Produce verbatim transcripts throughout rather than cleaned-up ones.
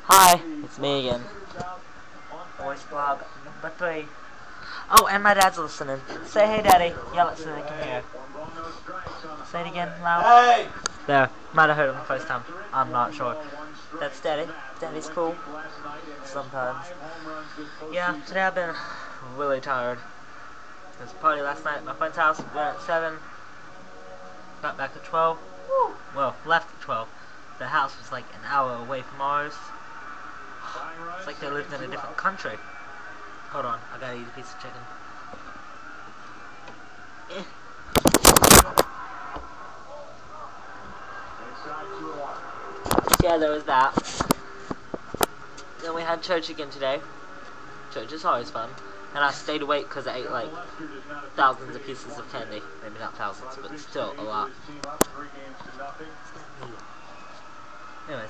Hi, it's me again. Voice blog number three. Oh, and my dad's listening. Say hey, Daddy. Yell it so they can hear. Say it again, loud. Hey! There, might have heard him the first time. I'm not sure. That's Daddy. Daddy's cool. Sometimes. Yeah, today I've been really tired. There was a party last night at my friend's house. We went at seven. Got back at twelve. Well, left at twelve. The house was like an hour away from ours. It's like they lived in a different country. Hold on, I gotta eat a piece of chicken. Eh. Yeah, there was that. Then we had church again today. Church is always fun. And I stayed awake because I ate like thousands of pieces of candy. Maybe not thousands, but still a lot. Anyways.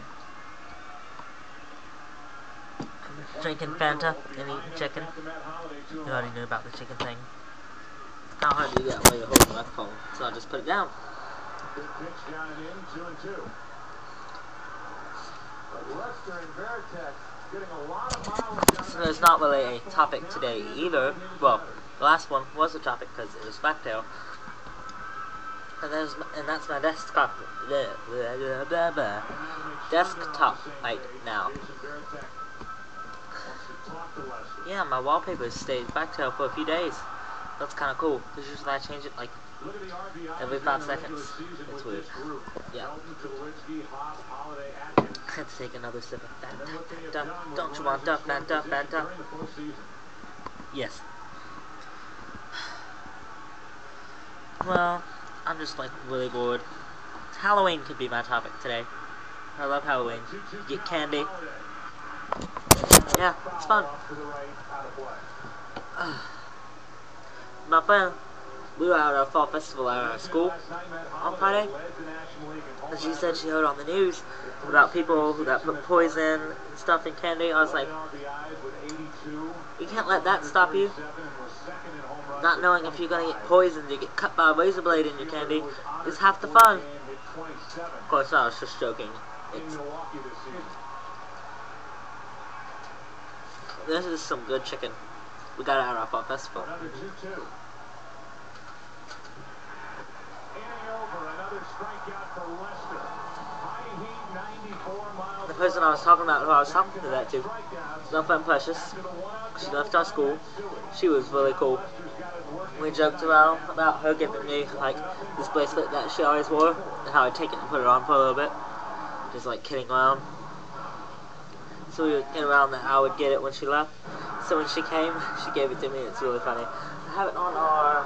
Drinking Fanta and eating chicken. You already knew about the chicken thing. How hard to do that while you're holding the microphone? So I just put it down. So there's not really a topic today either. Well, the last one was a topic because it was Backtail. And there's and that's my desktop blah, blah, blah, blah, desktop right now. Yeah, my wallpaper stayed Backtail for a few days. That's kind of cool, because usually I change it like every five seconds. It's weird. Yeah. I had to take another sip of Fanta. Fanta. Don't you want Fanta, Fanta, Fanta? Yes. Well, I'm just like really bored. Halloween could be my topic today. I love Halloween. You get candy. Yeah, it's fun. Uh, my friend, we were at our fall festival at our school on Friday, and she said she heard on the news about people that put poison and stuff in candy. I was like, you can't let that stop you. Not knowing if you're gonna get poisoned or get cut by a razor blade in your candy is half the fun. Of course, I was just joking. It's This is some good chicken. We got it at our fall festival. The person I was talking about, who I was talking to that to, was my friend Precious. She left our school. She was really cool. We joked around about her giving me like this bracelet that she always wore, and how I'd take it and put it on for a little bit, just like kidding around. So we were kidding around that I would get it when she left. So when she came, she gave it to me. It's really funny. I have it on our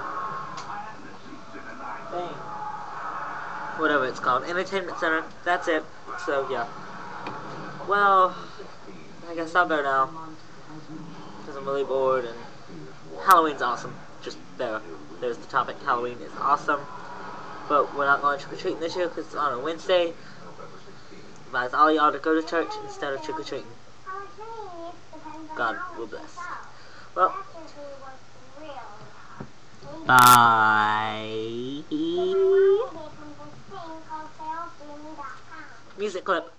thing, whatever it's called, entertainment center. That's it. So yeah. Well, I guess I'll go now because I'm really bored and Halloween's awesome. Just there. There's the topic. Halloween is awesome, but we're not going trick or treating this year because it's on a Wednesday. Advise all y'all to go to church instead of trick or treating. God will bless. Well, bye. Music clip.